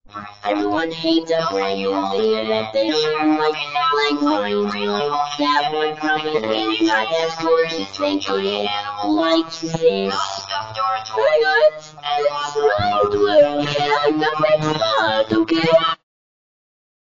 Everyone hates a brand new thing that they share like mine. That one from an inside has gorgeous thinking it like this. Hi guys, it's my world and I'm the best spot, okay?